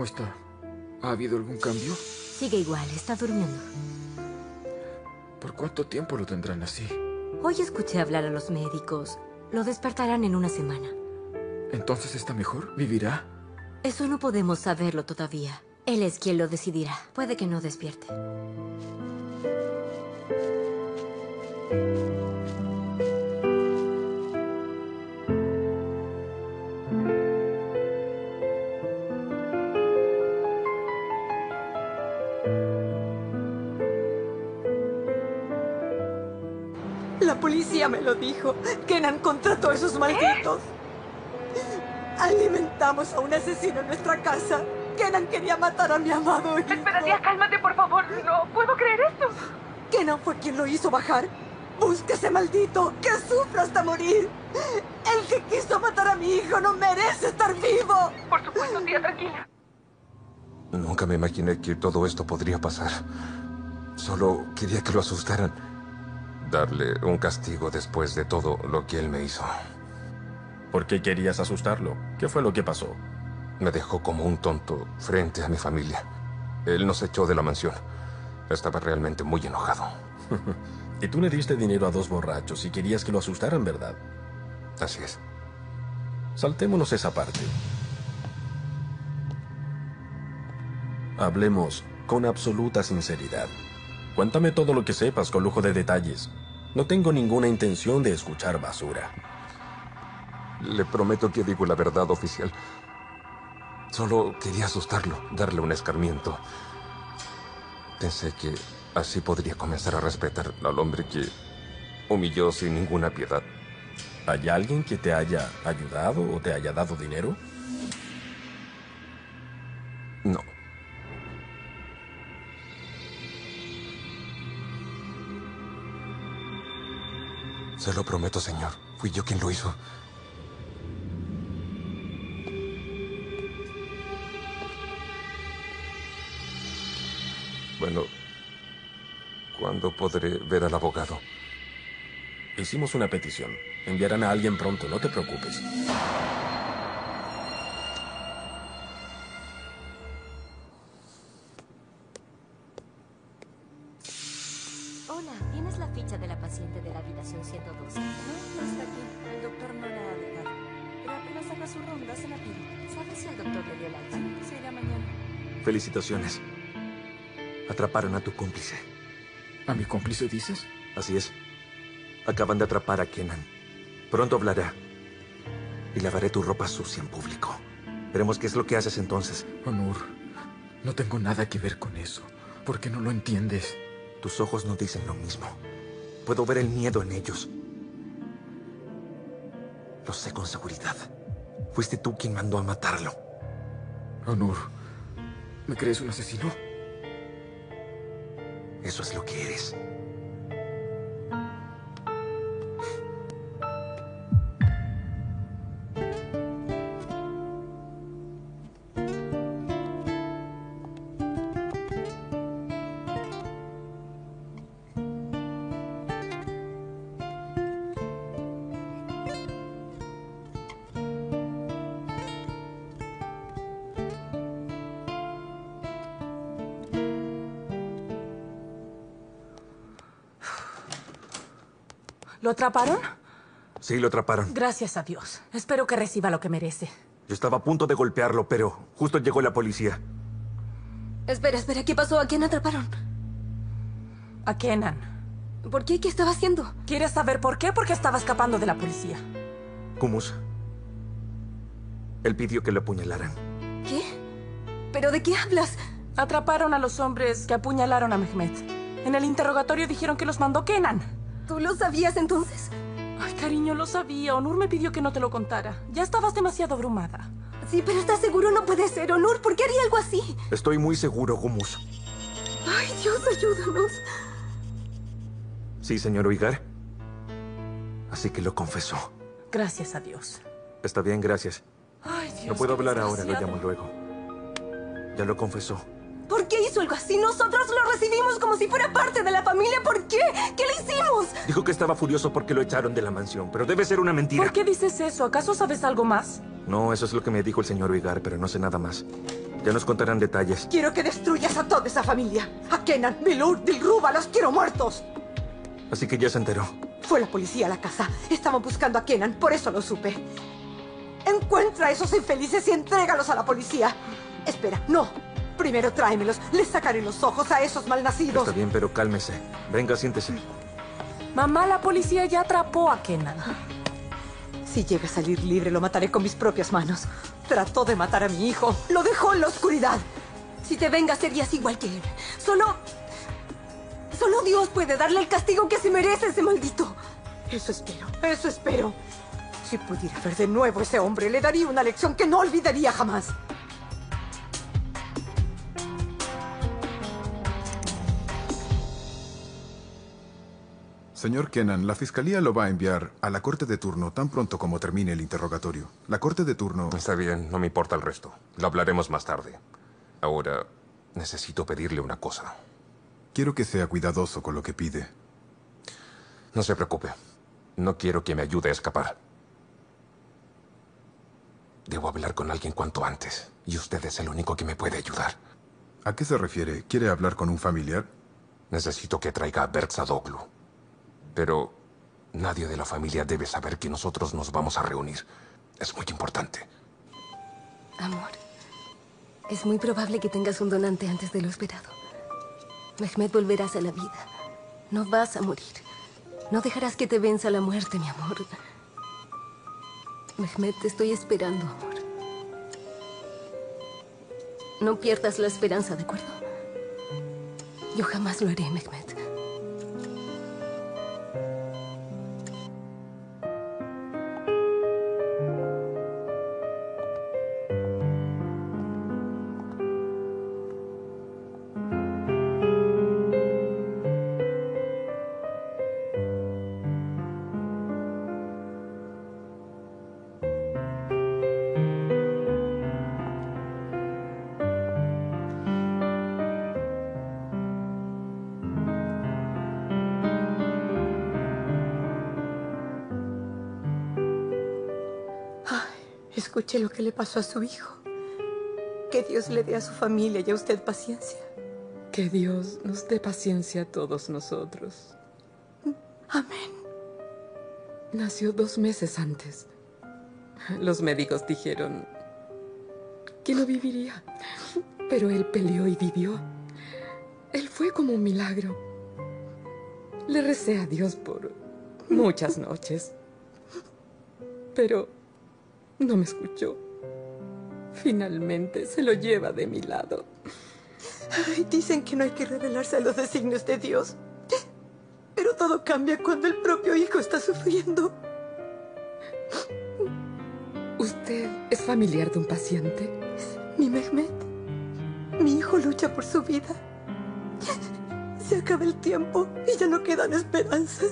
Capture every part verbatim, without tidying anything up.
está? ¿Ha habido algún cambio? Sigue igual, está durmiendo. ¿Por cuánto tiempo lo tendrán así? Hoy escuché hablar a los médicos. Lo despertarán en una semana. ¿Entonces está mejor? ¿Vivirá? Eso no podemos saberlo todavía. Él es quien lo decidirá. Puede que no despierte. La policía me lo dijo. Kenan contrató a esos malditos. Alimentamos a un asesino en nuestra casa. Kenan quería matar a mi amado hijo. Espera, tía, cálmate, por favor. No puedo creer esto. Kenan fue quien lo hizo bajar. Busque ese maldito, que sufra hasta morir. El que quiso matar a mi hijo no merece estar vivo. Por supuesto, tía, tranquila. Nunca me imaginé que todo esto podría pasar. Solo quería que lo asustaran. Darle un castigo después de todo lo que él me hizo. ¿Por qué querías asustarlo? ¿Qué fue lo que pasó? Me dejó como un tonto frente a mi familia. Él nos echó de la mansión. Estaba realmente muy enojado. Y tú le diste dinero a dos borrachos y querías que lo asustaran, ¿verdad? Así es. Saltémonos esa parte. Hablemos con absoluta sinceridad. Cuéntame todo lo que sepas con lujo de detalles. No tengo ninguna intención de escuchar basura. Le prometo que digo la verdad, oficial. Solo quería asustarlo, darle un escarmiento. Pensé que así podría comenzar a respetar al hombre que humilló sin ninguna piedad. ¿Hay alguien que te haya ayudado o te haya dado dinero? No. Se lo prometo, señor. Fui yo quien lo hizo. Bueno, ¿cuándo podré ver al abogado? Hicimos una petición. Enviarán a alguien pronto, no te preocupes. Hola, ¿tienes la ficha de la paciente de la habitación ciento doce? No, no está aquí. El doctor no la ha dejado. Pero apenas haga su ronda, se la pido. ¿Sabes si el doctor le dio la alta? Se irá mañana. Felicitaciones. Atraparon a tu cómplice. ¿A mi cómplice dices? Así es. Acaban de atrapar a Kenan. Pronto hablará. Y lavaré tu ropa sucia en público. Veremos qué es lo que haces entonces. Onur, no tengo nada que ver con eso. ¿Por qué no lo entiendes? Tus ojos no dicen lo mismo. Puedo ver el miedo en ellos. Lo sé con seguridad. Fuiste tú quien mandó a matarlo. Onur, ¿me crees un asesino? Eso es lo que eres. ¿Lo atraparon? Sí, lo atraparon. Gracias a Dios. Espero que reciba lo que merece. Yo estaba a punto de golpearlo, pero justo llegó la policía. Espera, espera, ¿qué pasó? ¿A quién atraparon? A Kenan. ¿Por qué? ¿Qué estaba haciendo? ¿Quieres saber por qué? Porque estaba escapando de la policía. Kumus. Él pidió que lo apuñalaran. ¿Qué? ¿Pero de qué hablas? Atraparon a los hombres que apuñalaron a Mehmet. En el interrogatorio dijeron que los mandó Kenan. ¿Tú lo sabías entonces? Ay, cariño, lo sabía. Onur me pidió que no te lo contara. Ya estabas demasiado abrumada. Sí, pero ¿estás seguro? No puede ser, Onur. ¿Por qué haría algo así? Estoy muy seguro, Kumus. Ay, Dios, ayúdanos. Sí, señor Uygar. Así que lo confesó. Gracias a Dios. Está bien, gracias. Ay, Dios, No puedo qué hablar ahora, lo desgraciado. llamo luego. Ya lo confesó. ¿Por qué hizo algo así? Nosotros lo recibimos como si fuera parte de la familia. ¿Por qué? ¿Qué le hicimos? Dijo que estaba furioso porque lo echaron de la mansión, pero debe ser una mentira. ¿Por qué dices eso? ¿Acaso sabes algo más? No, eso es lo que me dijo el señor Uygar, pero no sé nada más. Ya nos contarán detalles. Quiero que destruyas a toda esa familia. A Kenan, Milur, Dilruba, los quiero muertos. Así que ya se enteró. Fue la policía a la casa. Estaban buscando a Kenan, por eso lo supe. Encuentra a esos infelices y entrégalos a la policía. Espera, no. Primero tráemelos. Les sacaré los ojos a esos malnacidos. Está bien, pero cálmese. Venga, siéntese. Mamá, la policía ya atrapó a Kenan. Si llega a salir libre, lo mataré con mis propias manos. Trató de matar a mi hijo. Lo dejó en la oscuridad. Si te vengas, serías igual que él. Solo... Solo Dios puede darle el castigo que se merece ese maldito. Eso espero, eso espero. Si pudiera ver de nuevo a ese hombre, le daría una lección que no olvidaría jamás. Señor Kenan, la fiscalía lo va a enviar a la corte de turno tan pronto como termine el interrogatorio. La corte de turno... Está bien, no me importa el resto. Lo hablaremos más tarde. Ahora, necesito pedirle una cosa. Quiero que sea cuidadoso con lo que pide. No se preocupe. No quiero que me ayude a escapar. Debo hablar con alguien cuanto antes. Y usted es el único que me puede ayudar. ¿A qué se refiere? ¿Quiere hablar con un familiar? Necesito que traiga a Bert Sadoglu. Pero nadie de la familia debe saber que nosotros nos vamos a reunir. Es muy importante. Amor, es muy probable que tengas un donante antes de lo esperado. Mehmet, volverás a la vida. No vas a morir. No dejarás que te venza la muerte, mi amor. Mehmet, te estoy esperando, amor. No pierdas la esperanza, ¿de acuerdo? Yo jamás lo haré, Mehmet. Escuche lo que le pasó a su hijo. Que Dios le dé a su familia y a usted paciencia. Que Dios nos dé paciencia a todos nosotros. Amén. Nació dos meses antes. Los médicos dijeron que no viviría, pero él peleó y vivió. Él fue como un milagro. Le recé a Dios por muchas noches, pero no me escuchó. Finalmente se lo lleva de mi lado. Ay, dicen que no hay que revelarse a los designios de Dios. Pero todo cambia cuando el propio hijo está sufriendo. ¿Usted es familiar de un paciente? Mi Mehmet. Mi hijo lucha por su vida. Se acaba el tiempo y ya no quedan esperanzas.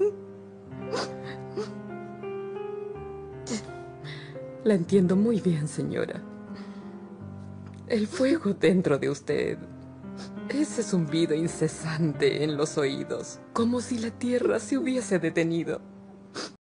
La entiendo muy bien, señora. El fuego dentro de usted, ese zumbido incesante en los oídos, como si la tierra se hubiese detenido.